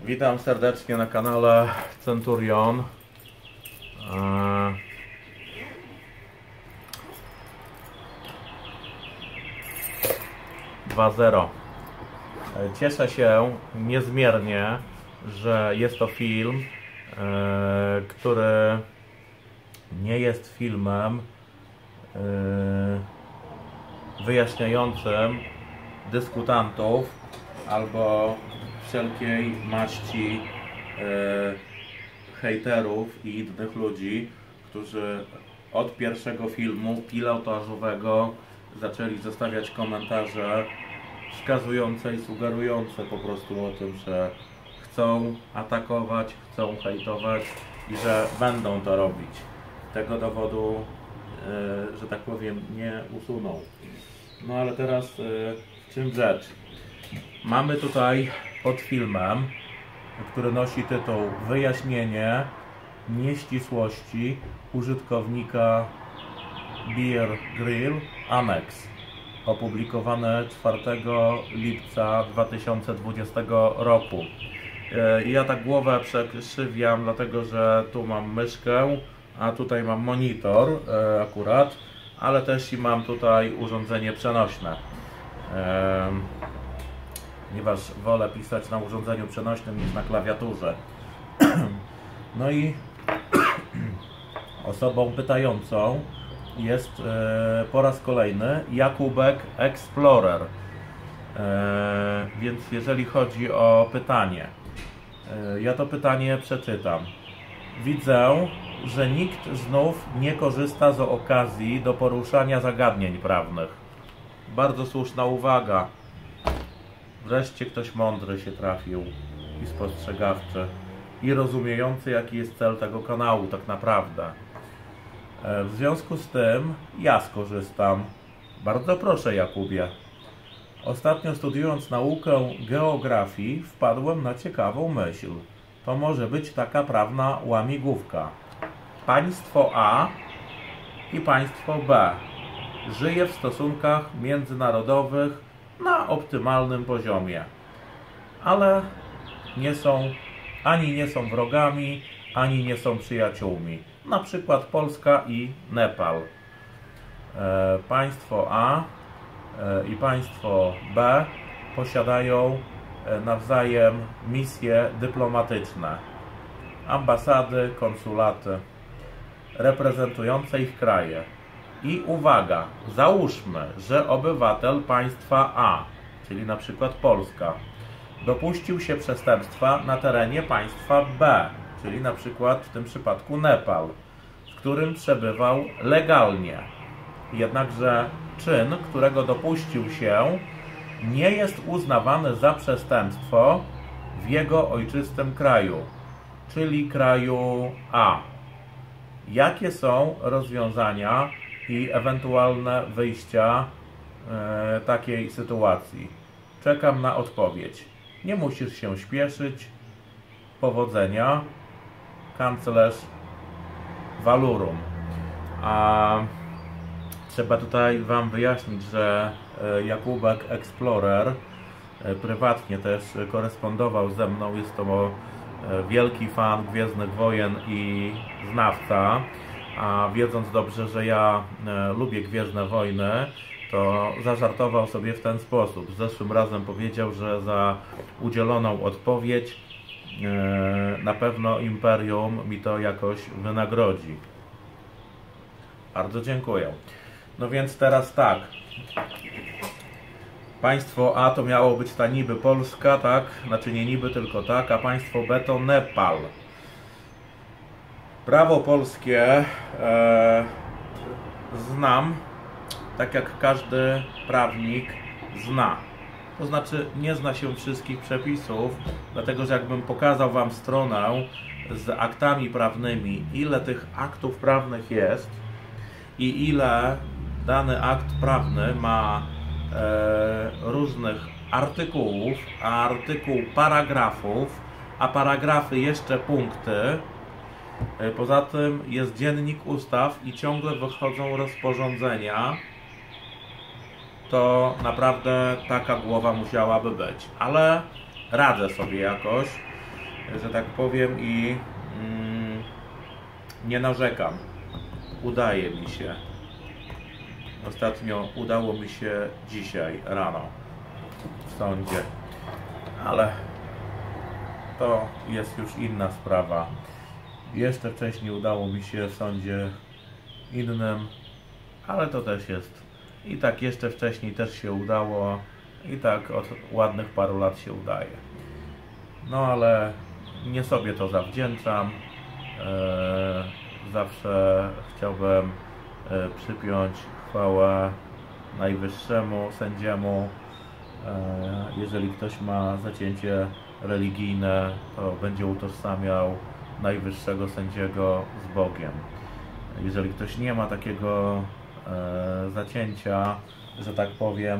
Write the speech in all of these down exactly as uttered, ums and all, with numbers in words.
Witam serdecznie na kanale Centurion. dwa zero. Cieszę się niezmiernie, że jest to film, który nie jest filmem wyjaśniającym dyskutantów albo wszelkiej maści hejterów i innych ludzi, którzy od pierwszego filmu pilotażowego zaczęli zostawiać komentarze wskazujące i sugerujące po prostu o tym, że chcą atakować, chcą hejtować i że będą to robić. Tego dowodu, że tak powiem, nie usuną. No ale teraz w czym rzecz? Mamy tutaj pod filmem, który nosi tytuł Wyjaśnienie nieścisłości użytkownika Bear Grill Annex, opublikowane czwartego lipca dwa tysiące dwudziestego roku. Ja tak głowę przekrzywiam, dlatego że tu mam myszkę, a tutaj mam monitor akurat, ale też i mam tutaj urządzenie przenośne. Ponieważ wolę pisać na urządzeniu przenośnym niż na klawiaturze. No i osobą pytającą jest e, po raz kolejny Jakubek Explorer. E, więc jeżeli chodzi o pytanie, e, ja to pytanie przeczytam. Widzę, że nikt znów nie korzysta z okazji do poruszania zagadnień prawnych. Bardzo słuszna uwaga. Wreszcie ktoś mądry się trafił i spostrzegawczy i rozumiejący, jaki jest cel tego kanału tak naprawdę. W związku z tym ja skorzystam. Bardzo proszę, Jakubie. Ostatnio studiując naukę geografii wpadłem na ciekawą myśl. To może być taka prawna łamigłówka. Państwo A i państwo B żyje w stosunkach międzynarodowych na optymalnym poziomie, ale nie są, ani nie są wrogami, ani nie są przyjaciółmi. Na przykład Polska i Nepal. E, państwo A e, i państwo B posiadają e, nawzajem misje dyplomatyczne, ambasady, konsulaty reprezentujące ich kraje. I uwaga, załóżmy, że obywatel państwa A, czyli na przykład Polska, dopuścił się przestępstwa na terenie państwa B, czyli na przykład w tym przypadku Nepal, w którym przebywał legalnie. Jednakże czyn, którego dopuścił się, nie jest uznawany za przestępstwo w jego ojczystym kraju, czyli kraju A. Jakie są rozwiązania i ewentualne wyjścia e, takiej sytuacji? Czekam na odpowiedź. Nie musisz się śpieszyć. Powodzenia. Kanclerz Valorum. A trzeba tutaj Wam wyjaśnić, że Jakubek Explorer e, prywatnie też korespondował ze mną. Jest to wielki fan Gwiezdnych Wojen i znawca. A wiedząc dobrze, że ja e, lubię Gwiezdne Wojny, to zażartował sobie w ten sposób. Zeszłym razem powiedział, że za udzieloną odpowiedź e, na pewno Imperium mi to jakoś wynagrodzi. Bardzo dziękuję. No więc teraz tak. Państwo A to miało być ta niby Polska, tak? Znaczy nie niby, tylko tak, a państwo B to Nepal. Prawo polskie e, znam, tak jak każdy prawnik zna. To znaczy nie zna się wszystkich przepisów, dlatego że jakbym pokazał Wam stronę z aktami prawnymi, ile tych aktów prawnych jest i ile dany akt prawny ma e, różnych artykułów, a artykuł paragrafów, a paragrafy jeszcze punkty. Poza tym jest dziennik ustaw i ciągle wychodzą rozporządzenia. To naprawdę taka głowa musiałaby być. Ale radzę sobie jakoś. że tak powiem, i mm, nie narzekam. Udaje mi się. Ostatnio udało mi się dzisiaj rano w sądzie, ale to jest już inna sprawa. Jeszcze wcześniej udało mi się w sądzie innym, ale to też jest. I tak jeszcze wcześniej też się udało i tak od ładnych paru lat się udaje. No ale nie sobie to zawdzięczam. Eee, zawsze chciałbym e, przypiąć chwałę najwyższemu sędziemu. E, jeżeli ktoś ma zacięcie religijne, to będzie utożsamiał najwyższego sędziego z Bogiem. Jeżeli ktoś nie ma takiego e, zacięcia, że tak powiem,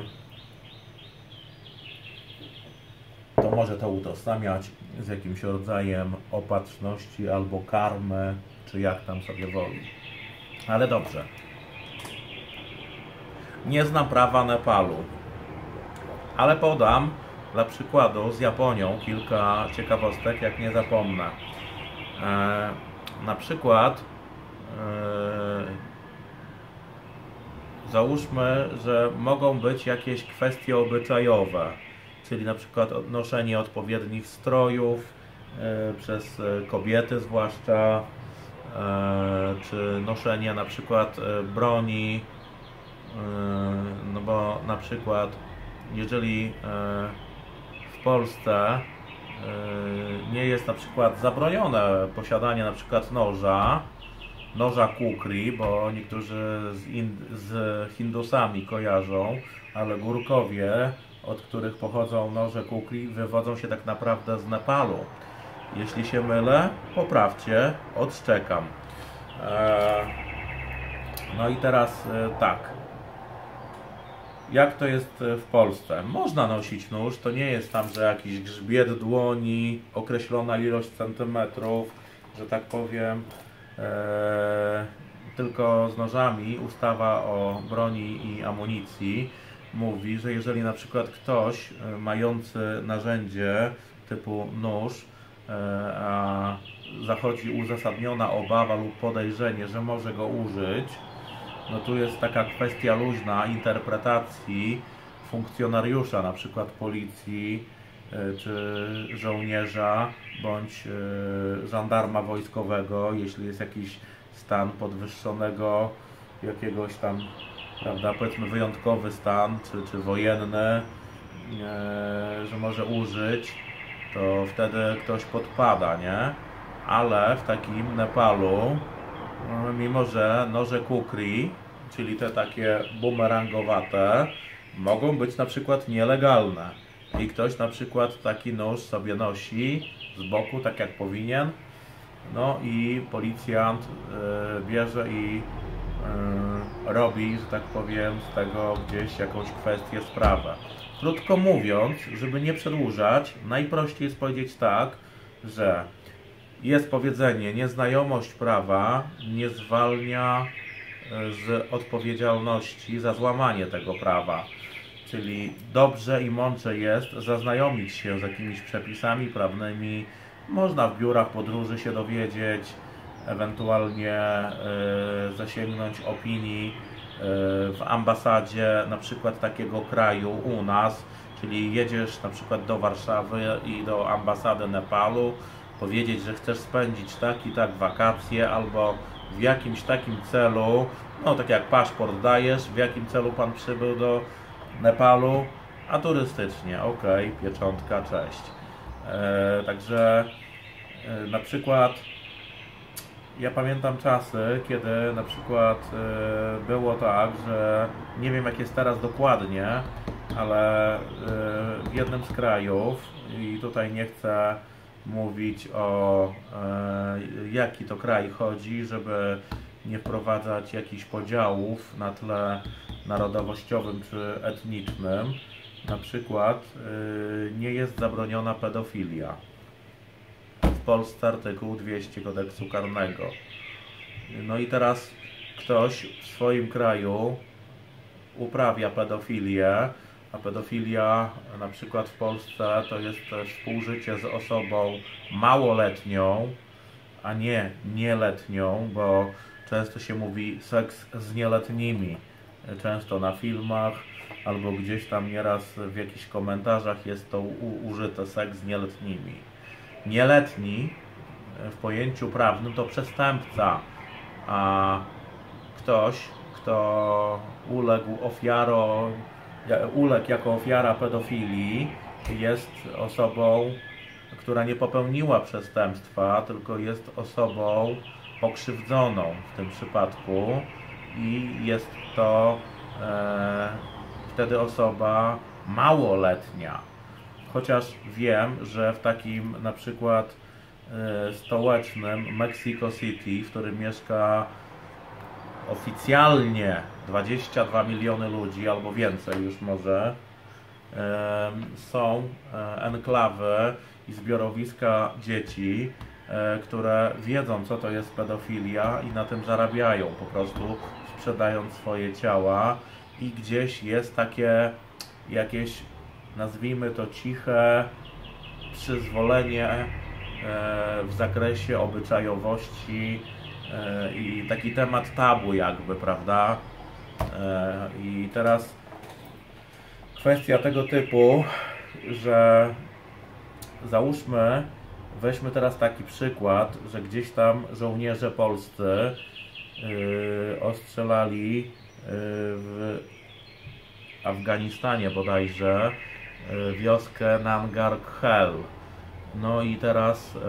to może to utożsamiać z jakimś rodzajem opatrzności albo karmy, czy jak tam sobie woli. Ale dobrze. Nie znam prawa Nepalu, ale podam dla przykładu z Japonią kilka ciekawostek, jak nie zapomnę. E, na przykład e, załóżmy, że mogą być jakieś kwestie obyczajowe, czyli na przykład noszenie odpowiednich strojów e, przez kobiety zwłaszcza, e, czy noszenie na przykład e, broni, e, no bo na przykład jeżeli e, w Polsce e, nie jest na przykład zabronione posiadanie na przykład noża, noża kukri, bo niektórzy z, in, z Hindusami kojarzą, ale Górkowie, od których pochodzą noże kukri, wywodzą się tak naprawdę z Nepalu. Jeśli się mylę, poprawcie, odszczekam. Eee, no i teraz e, tak. Jak to jest w Polsce? Można nosić nóż, to nie jest tam, że jakiś grzbiet dłoni, określona ilość centymetrów, że tak powiem. Eee, tylko z nożami ustawa o broni i amunicji mówi, że jeżeli na przykład ktoś mający narzędzie typu nóż, e, a zachodzi uzasadniona obawa lub podejrzenie, że może go użyć, no tu jest taka kwestia luźna interpretacji funkcjonariusza, na przykład policji, czy żołnierza, bądź żandarma wojskowego, jeśli jest jakiś stan podwyższonego, jakiegoś tam, prawda, powiedzmy wyjątkowy stan, czy, czy wojenny, że może użyć, to wtedy ktoś podpada, nie? Ale w takim Nepalu, mimo że noże kukri, czyli te takie bumerangowate, mogą być na przykład nielegalne. I ktoś na przykład taki nóż sobie nosi z boku, tak jak powinien, no i policjant y, bierze i y, robi, że tak powiem, z tego gdzieś jakąś kwestię, sprawę. Krótko mówiąc, żeby nie przedłużać, najprościej jest powiedzieć tak, że jest powiedzenie, nieznajomość prawa nie zwalnia z odpowiedzialności za złamanie tego prawa. Czyli dobrze i mądrze jest zaznajomić się z jakimiś przepisami prawnymi. Można w biurach podróży się dowiedzieć, ewentualnie y, zasięgnąć opinii y, w ambasadzie na przykład takiego kraju u nas, czyli jedziesz na przykład do Warszawy i do ambasady Nepalu, powiedzieć, że chcesz spędzić tak i tak wakacje, albo w jakimś takim celu, no tak jak paszport dajesz, w jakim celu pan przybył do Nepalu, a turystycznie, ok, pieczątka, cześć. E, także e, na przykład ja pamiętam czasy, kiedy na przykład e, było tak, że nie wiem jak jest teraz dokładnie, ale e, w jednym z krajów, i tutaj nie chcę mówić o e, jaki to kraj chodzi, żeby nie wprowadzać jakichś podziałów na tle narodowościowym czy etnicznym. Na przykład y, nie jest zabroniona pedofilia. W Polsce artykuł dwieście kodeksu karnego. No i teraz ktoś w swoim kraju uprawia pedofilię, A pedofilia na przykład w Polsce to jest współżycie z osobą małoletnią, a nie nieletnią, bo często się mówi seks z nieletnimi. Często na filmach albo gdzieś tam nieraz w jakichś komentarzach jest to u, użyte seks z nieletnimi. Nieletni w pojęciu prawnym to przestępca, a ktoś, kto uległ ofiarą, uległ jako ofiara pedofilii, jest osobą, która nie popełniła przestępstwa, tylko jest osobą pokrzywdzoną w tym przypadku i jest to e, wtedy osoba małoletnia. Chociaż wiem, że w takim na przykład e, stołecznym Mexico City, w którym mieszka oficjalnie dwadzieścia dwa miliony ludzi, albo więcej już może, e, są e, enklawy i zbiorowiska dzieci, e, które wiedzą, co to jest pedofilia i na tym zarabiają, po prostu sprzedając swoje ciała, i gdzieś jest takie jakieś, nazwijmy to, ciche przyzwolenie e, w zakresie obyczajowości e, i taki temat tabu jakby, prawda? E, I teraz kwestia tego typu, że załóżmy, weźmy teraz taki przykład, że gdzieś tam żołnierze polscy yy, ostrzelali yy, w Afganistanie bodajże yy, wioskę Nangarhar. No i teraz yy,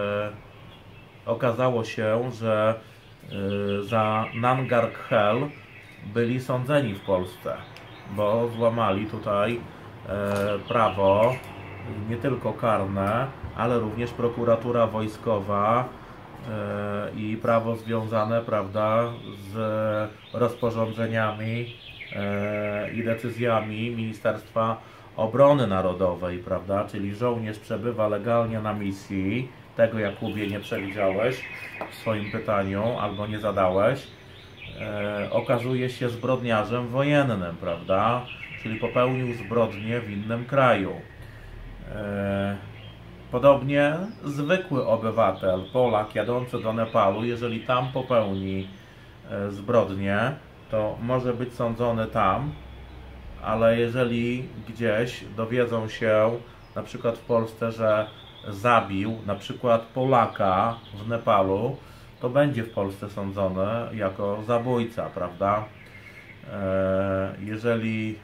okazało się, że yy, za Nangarhar byli sądzeni w Polsce, bo złamali tutaj yy, prawo nie tylko karne, ale również prokuratura wojskowa yy, i prawo związane, prawda, z rozporządzeniami yy, i decyzjami Ministerstwa Obrony Narodowej, prawda, czyli żołnierz przebywa legalnie na misji, tego Jakubie nie przewidziałeś w swoim pytaniu albo nie zadałeś, yy, okazuje się zbrodniarzem wojennym, prawda, czyli popełnił zbrodnię w innym kraju. Podobnie zwykły obywatel, Polak jadący do Nepalu, jeżeli tam popełni zbrodnię, to może być sądzony tam, ale jeżeli gdzieś dowiedzą się, na przykład w Polsce, że zabił na przykład Polaka w Nepalu, to będzie w Polsce sądzony jako zabójca, prawda? Jeżeli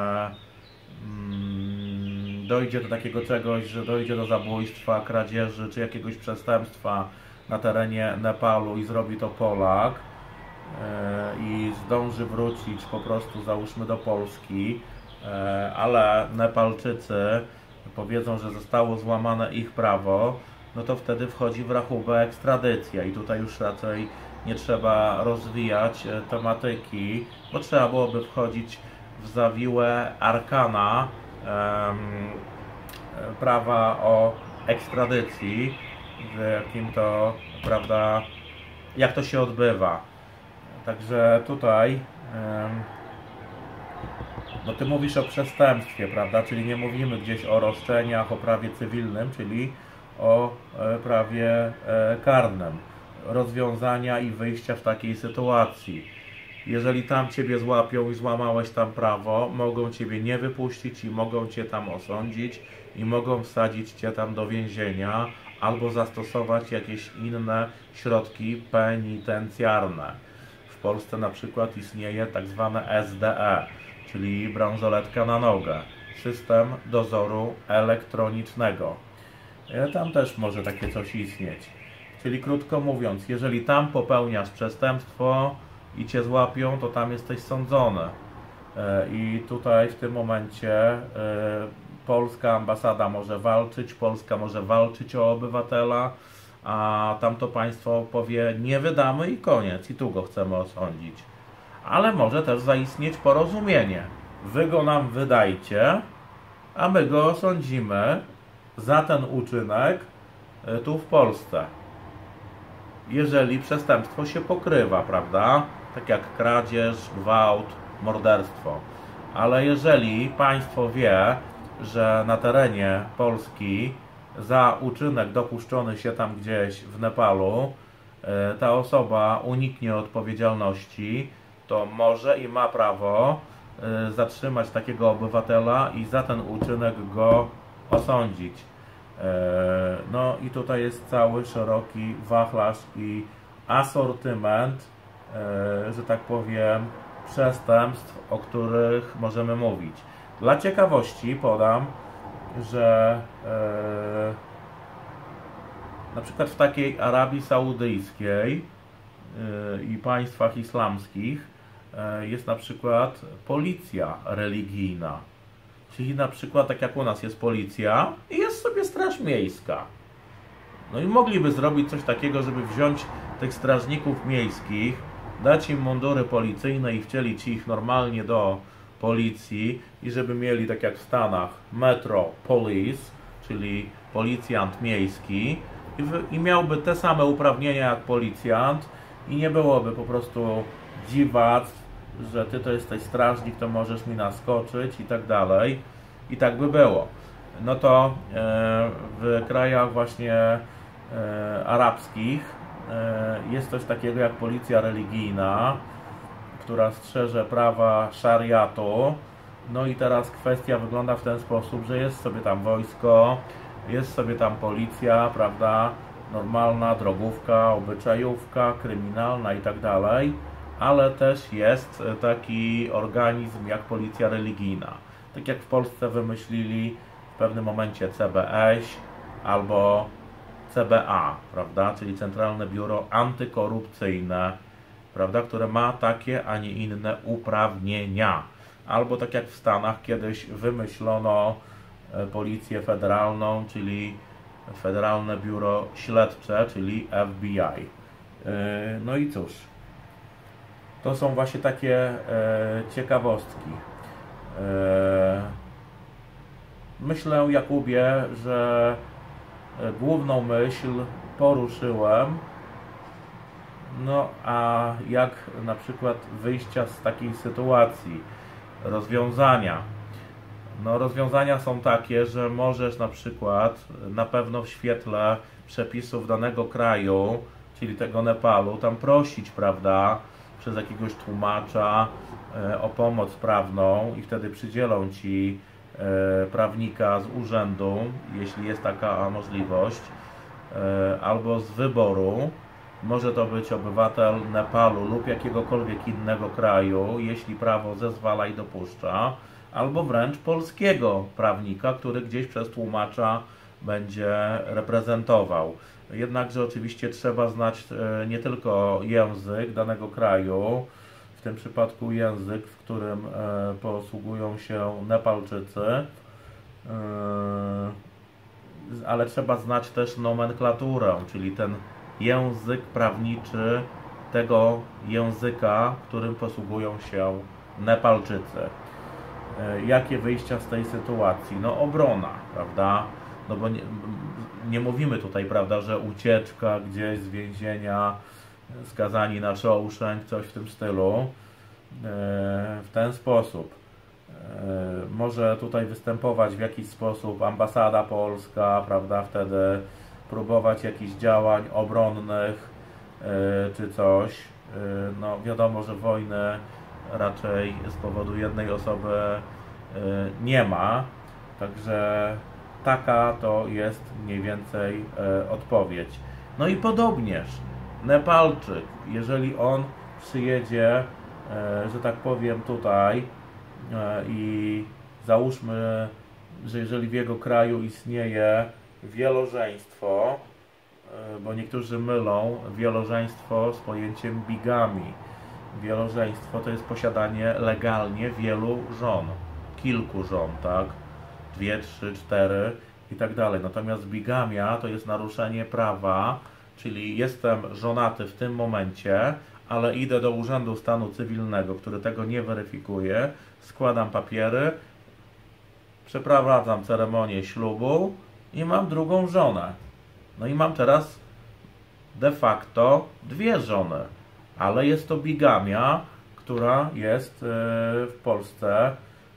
dojdzie do takiego czegoś, że dojdzie do zabójstwa, kradzieży czy jakiegoś przestępstwa na terenie Nepalu i zrobi to Polak i zdąży wrócić po prostu, załóżmy, do Polski, ale Nepalczycy powiedzą, że zostało złamane ich prawo, no to wtedy wchodzi w rachubę ekstradycja i tutaj już raczej nie trzeba rozwijać tematyki, bo trzeba byłoby wchodzić w zawiłe arkana um, prawa o ekstradycji, w jakim to, prawda, jak to się odbywa. Także tutaj um, no ty mówisz o przestępstwie, prawda, czyli nie mówimy gdzieś o roszczeniach, o prawie cywilnym, czyli o e, prawie e, karnym. Rozwiązania i wyjścia w takiej sytuacji. Jeżeli tam ciebie złapią i złamałeś tam prawo, mogą ciebie nie wypuścić i mogą cię tam osądzić i mogą wsadzić cię tam do więzienia albo zastosować jakieś inne środki penitencjarne. W Polsce na przykład istnieje tak zwane S D E, czyli bransoletka na nogę, system dozoru elektronicznego. Tam też może takie coś istnieć. Czyli krótko mówiąc, jeżeli tam popełniasz przestępstwo i cię złapią, to tam jesteś sądzony. I tutaj w tym momencie polska ambasada może walczyć, Polska może walczyć o obywatela, a tamto państwo powie: nie wydamy i koniec, i tu go chcemy osądzić. Ale może też zaistnieć porozumienie. Wy go nam wydajcie, a my go osądzimy za ten uczynek tu w Polsce. Jeżeli przestępstwo się pokrywa, prawda? Tak jak kradzież, gwałt, morderstwo. Ale jeżeli państwo wie, że na terenie Polski za uczynek dopuszczony się tam gdzieś w Nepalu ta osoba uniknie odpowiedzialności, to może i ma prawo zatrzymać takiego obywatela i za ten uczynek go osądzić. No i tutaj jest cały szeroki wachlarz i asortyment, że tak powiem, przestępstw, o których możemy mówić. Dla ciekawości podam, że na przykład w takiej Arabii Saudyjskiej i państwach islamskich jest na przykład policja religijna. Czyli na przykład tak jak u nas jest policja i jest sobie straż miejska. No i mogliby zrobić coś takiego, żeby wziąć tych strażników miejskich, dać im mundury policyjne i wcielić ich normalnie do policji i żeby mieli tak jak w Stanach Metro Police, czyli policjant miejski i, w, i miałby te same uprawnienia jak policjant i nie byłoby po prostu dziwactw, że ty to jesteś strażnik, to możesz mi naskoczyć i tak dalej. I tak by było. No to e, w krajach właśnie e, arabskich e, jest coś takiego jak policja religijna, która strzeże prawa szariatu. No i teraz kwestia wygląda w ten sposób, że jest sobie tam wojsko, jest sobie tam policja, prawda, normalna, drogówka, obyczajówka, kryminalna i tak dalej, ale też jest taki organizm jak policja religijna. Tak jak w Polsce wymyślili w pewnym momencie C B Ś albo C B A, prawda, czyli Centralne Biuro Antykorupcyjne, prawda, które ma takie, a nie inne uprawnienia. Albo tak jak w Stanach kiedyś wymyślono Policję Federalną, czyli Federalne Biuro Śledcze, czyli F B I. No i cóż, to są właśnie takie ciekawostki. Myślę, Jakubie, że główną myśl poruszyłem. No a jak na przykład wyjścia z takiej sytuacji, rozwiązania? No rozwiązania są takie, że możesz na przykład na pewno w świetle przepisów danego kraju, czyli tego Nepalu, tam prosić, prawda, przez jakiegoś tłumacza e, o pomoc prawną i wtedy przydzielą ci e, prawnika z urzędu, jeśli jest taka możliwość, e, albo z wyboru. Może to być obywatel Nepalu lub jakiegokolwiek innego kraju, jeśli prawo zezwala i dopuszcza, albo wręcz polskiego prawnika, który gdzieś przez tłumacza będzie reprezentował. Jednakże oczywiście trzeba znać nie tylko język danego kraju, w tym przypadku język, w którym posługują się Nepalczycy, ale trzeba znać też nomenklaturę, czyli ten język prawniczy tego języka, którym posługują się Nepalczycy. Jakie wyjścia z tej sytuacji? No obrona, prawda? No bo nie, nie mówimy tutaj, prawda, że ucieczka gdzieś z więzienia, skazani na Shawshank, coś w tym stylu. W ten sposób może tutaj występować w jakiś sposób ambasada polska, prawda, wtedy próbować jakichś działań obronnych czy coś. No wiadomo, że wojny raczej z powodu jednej osoby nie ma, także taka to jest mniej więcej odpowiedź. No i podobnież Nepalczyk, jeżeli on przyjedzie, że tak powiem, tutaj i załóżmy, że jeżeli w jego kraju istnieje wielożeństwo, bo niektórzy mylą wielożeństwo z pojęciem bigamii. Wielożeństwo to jest posiadanie legalnie wielu żon, kilku żon, tak? Dwie, trzy, cztery i tak dalej. Natomiast bigamia to jest naruszenie prawa, czyli jestem żonaty w tym momencie, ale idę do Urzędu Stanu Cywilnego, który tego nie weryfikuje, składam papiery, przeprowadzam ceremonię ślubu i mam drugą żonę. No i mam teraz de facto dwie żony, ale jest to bigamia, która jest w Polsce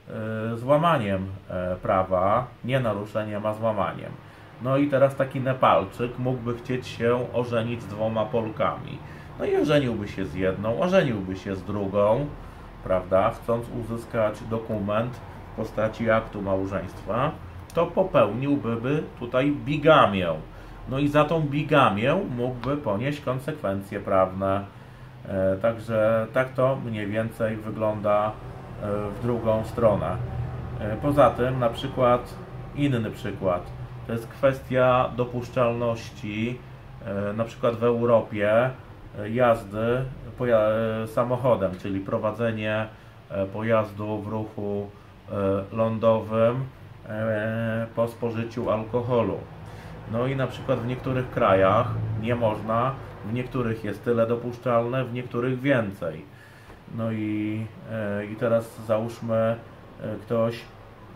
złamaniem prawa, nie naruszeniem, a złamaniem. No i teraz taki Nepalczyk mógłby chcieć się ożenić z dwoma Polkami. No i ożeniłby się z jedną, ożeniłby się z drugą, prawda, chcąc uzyskać dokument w postaci aktu małżeństwa, to popełniłby tutaj bigamię. No i za tą bigamię mógłby ponieść konsekwencje prawne. E, także tak to mniej więcej wygląda e, w drugą stronę. E, poza tym, na przykład, inny przykład, to jest kwestia dopuszczalności, e, na przykład w Europie, e, jazdy poja samochodem, czyli prowadzenie e, pojazdu w ruchu e, lądowym e, po spożyciu alkoholu. No i na przykład w niektórych krajach nie można, w niektórych jest tyle dopuszczalne, w niektórych więcej. No i, e, i teraz załóżmy e, ktoś, e,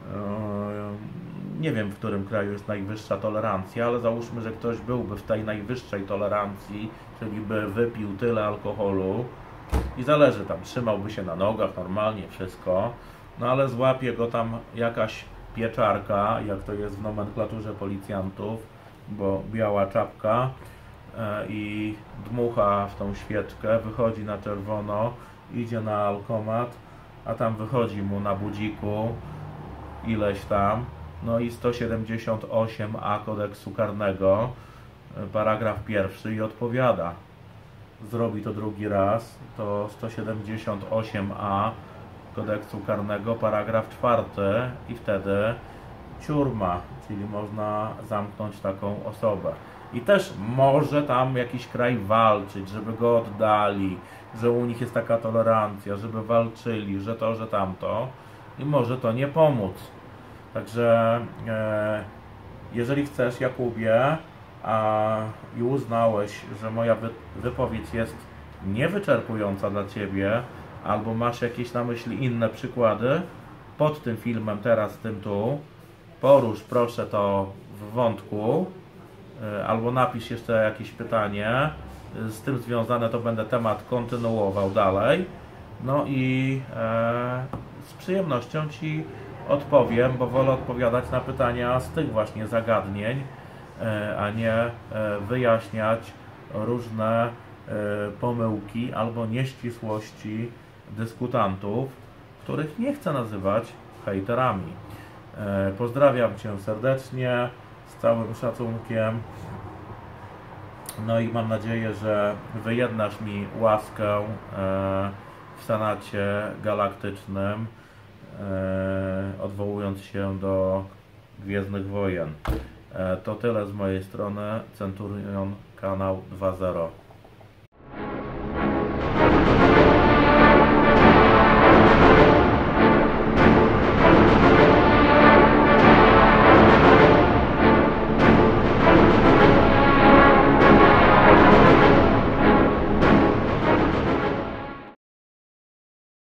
nie wiem w którym kraju jest najwyższa tolerancja, ale załóżmy, że ktoś byłby w tej najwyższej tolerancji, czyli by wypił tyle alkoholu i zależy tam, trzymałby się na nogach normalnie, wszystko, no ale złapie go tam jakaś pieczarka, jak to jest w nomenklaturze policjantów, bo biała czapka e, i dmucha w tą świeczkę, wychodzi na czerwono, idzie na alkomat, a tam wychodzi mu na budziku ileś tam, no i sto siedemdziesiąt osiem a kodeksu karnego, e, paragraf pierwszy i odpowiada. Zrobi to drugi raz, to sto siedemdziesiąt osiem a kodeksu karnego, paragraf czwarty i wtedy ciurma, czyli można zamknąć taką osobę. I też może tam jakiś kraj walczyć, żeby go oddali, że u nich jest taka tolerancja, żeby walczyli, że to, że tamto, i może to nie pomóc. Także e, jeżeli chcesz, Jakubie, a i uznałeś, że moja wy, wypowiedź jest niewyczerpująca dla Ciebie, albo masz jakieś na myśli inne przykłady, pod tym filmem, teraz tym tu, porusz proszę to w wątku, albo napisz jeszcze jakieś pytanie z tym związane, to będę temat kontynuował dalej. No i e, z przyjemnością Ci odpowiem, bo wolę odpowiadać na pytania z tych właśnie zagadnień, e, a nie e, wyjaśniać różne e, pomyłki albo nieścisłości dyskutantów, których nie chcę nazywać hejterami. Pozdrawiam Cię serdecznie, z całym szacunkiem. No i mam nadzieję, że wyjednasz mi łaskę w Senacie Galaktycznym, odwołując się do Gwiezdnych Wojen. To tyle z mojej strony. Centurion, kanał dwa zero.